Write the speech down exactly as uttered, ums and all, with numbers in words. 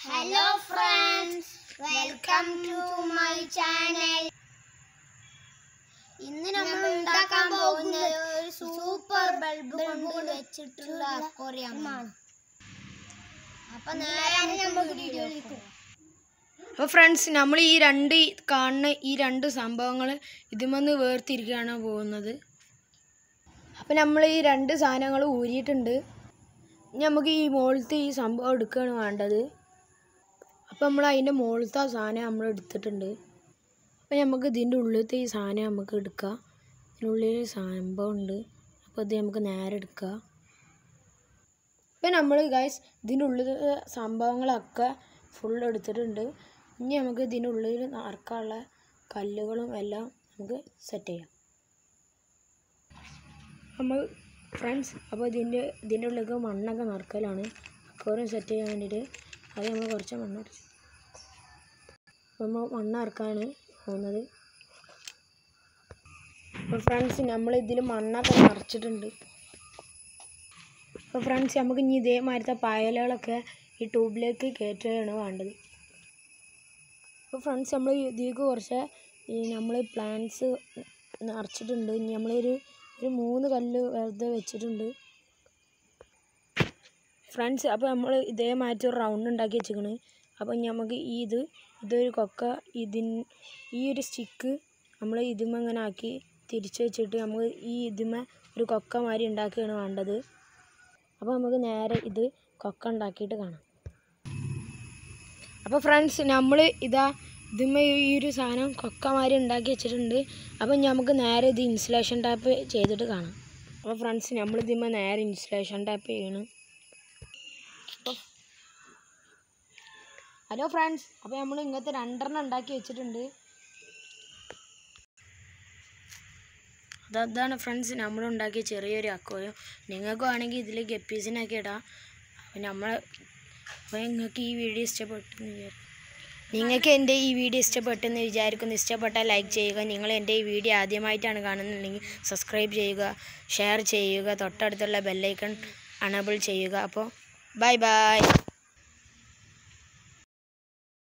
Hello friends, welcome to my channel. ഇന്ന് നമ്മൾ ഉണ്ടാക്കാൻ പോകുന്നത് ഒരു സൂപ്പർ ബൾബ് കൊണ്ട് വെച്ചിട്ടുള്ള അക്വേറിയം ആണ്. അപ്പോൾ നേരെ നമുക്ക് വീഡിയോയിലേക്ക് പോകാം. അപ്പോൾ ഫ്രണ്ട്സ്, നമ്മൾ ഈ രണ്ട് കാണുന്ന ഈ രണ്ട് സംഭവങ്ങൾ ഇതുമെന്ന് വേർതിരിക്കുകയാണ് പോകുന്നത്. അപ്പോൾ നമ്മൾ ഈ രണ്ട് സാധനങ്ങൾ ഊരിയിട്ടുണ്ട്. ഇനി നമുക്ക് ഈ മുകളിലത്തെ ഈ സംഭവം എടുക്കുകയാണ് വേണ്ടത്. അപ്പോൾ നമ്മൾ അതിൻ്റെ മുകളിലത്തെ ആ സാധനം നമ്മൾ എടുത്തിട്ടുണ്ട്. അപ്പോൾ നമുക്ക് ഇതിൻ്റെ ഉള്ളിലത്തെ ഈ സാധനം നമുക്ക് എടുക്കാം. ഇതിനുള്ളിൽ സംഭവം ഉണ്ട്. അപ്പോൾ ഇത് നമുക്ക് നേരെ എടുക്കാം. അപ്പോൾ നമ്മൾ ഗൈസ് ഇതിൻ്റെ ഉള്ളിലത്തെ സംഭവങ്ങളൊക്കെ ഫുൾ എടുത്തിട്ടുണ്ട്. ഇനി നമുക്ക് ഇതിൻ്റെ ഉള്ളിൽ നിറക്കാനുള്ള കല്ലുകളും എല്ലാം നമുക്ക് സെറ്റ് ചെയ്യാം. നമ്മൾ ഫ്രണ്ട്സ്, അപ്പോൾ ഇതിൻ്റെ ഇതിൻ്റെ ഉള്ളിലേക്ക് മണ്ണൊക്കെ നിറക്കലാണ്. അക്വേറിയം സെറ്റ് ചെയ്യാൻ വേണ്ടിയിട്ട് അത് നമ്മൾ കുറച്ച് മണ്ണ് അടിച്ചു. അപ്പോൾ നമ്മൾ മണ്ണ് ഇറക്കാനാണ് പോകുന്നത്. അപ്പോൾ ഫ്രണ്ട്സ്, നമ്മൾ ഇതിൽ മണ്ണൊക്കെ നിറച്ചിട്ടുണ്ട്. അപ്പോൾ ഫ്രണ്ട്സ്, നമുക്ക് ഇനി ഇതേമാതിരത്തെ പായലുകളൊക്കെ ഈ ട്യൂബിലേക്ക് കയറ്റുകയാണ് വേണ്ടത്. അപ്പോൾ ഫ്രണ്ട്സ്, നമ്മൾ ഇതിലേക്ക് കുറച്ച് ഈ നമ്മൾ പ്ലാന്റ്സ് നിറച്ചിട്ടുണ്ട്. ഇനി നമ്മളൊരു ഒരു മൂന്ന് കല്ല് വെറുതെ വെച്ചിട്ടുണ്ട് ഫ്രണ്ട്സ്. അപ്പോൾ നമ്മൾ ഇതേമാതിരി ഒരു റൗണ്ട് ഉണ്ടാക്കി വെച്ചിരിക്കണ്. അപ്പോൾ നമുക്ക് ഈ ഇത് ഇതൊരു കൊക്ക ഇതിൻ ഈ ഒരു സ്റ്റിക്ക് നമ്മൾ ഇതുമ്മ ഇങ്ങനെ ആക്കി തിരിച്ച് വെച്ചിട്ട് നമുക്ക് ഈ ഇതുമ്മ ഒരു കൊക്ക മാതിരി ഉണ്ടാക്കുകയാണ് വേണ്ടത്. അപ്പോൾ നമുക്ക് നേരെ ഇത് കൊക്ക ഉണ്ടാക്കിയിട്ട് കാണാം. അപ്പോൾ ഫ്രണ്ട്സ്, നമ്മൾ ഇതാ ഇതുമ്മ ഈ ഒരു സാധനം കൊക്ക മാതിരി ഉണ്ടാക്കി വെച്ചിട്ടുണ്ട്. അപ്പോൾ നമുക്ക് നേരെ ഇത് ഇൻസുലേഷൻ ടാപ്പ് ചെയ്തിട്ട് കാണാം. അപ്പോൾ ഫ്രണ്ട്സ്, നമ്മൾ ഇതുമ്മ നേരെ ഇൻസുലേഷൻ ടാപ്പ് ചെയ്യണം. ഹലോ ഫ്രണ്ട്സ്, അപ്പോൾ നമ്മൾ ഇങ്ങനത്തെ രണ്ടെണ്ണം ഉണ്ടാക്കി വെച്ചിട്ടുണ്ട്. അതാണ് ഫ്രണ്ട്സ് നമ്മൾ ഉണ്ടാക്കിയ ചെറിയൊരു അക്വേറിയം. നിങ്ങൾക്ക് വേണമെങ്കിൽ ഇതിൽ ഗപ്പീസിനൊക്കെ ഇടാം. അപ്പോൾ നമ്മൾ അപ്പോൾ നിങ്ങൾക്ക് ഈ വീഡിയോ ഇഷ്ടപ്പെട്ടെന്ന് വിചാരിക്കും നിങ്ങൾക്ക് എൻ്റെ ഈ വീഡിയോ ഇഷ്ടപ്പെട്ടെന്ന് വിചാരിക്കുന്നു. ഇഷ്ടപ്പെട്ടാൽ ലൈക്ക് ചെയ്യുക. നിങ്ങൾ എൻ്റെ ഈ വീഡിയോ ആദ്യമായിട്ടാണ് കാണുന്നുണ്ടെങ്കിൽ സബ്സ്ക്രൈബ് ചെയ്യുക, ഷെയർ ചെയ്യുക, തൊട്ടടുത്തുള്ള ബെല്ലൈക്കൺ അണബിൾ ചെയ്യുക. അപ്പോൾ ബൈ ബൈ.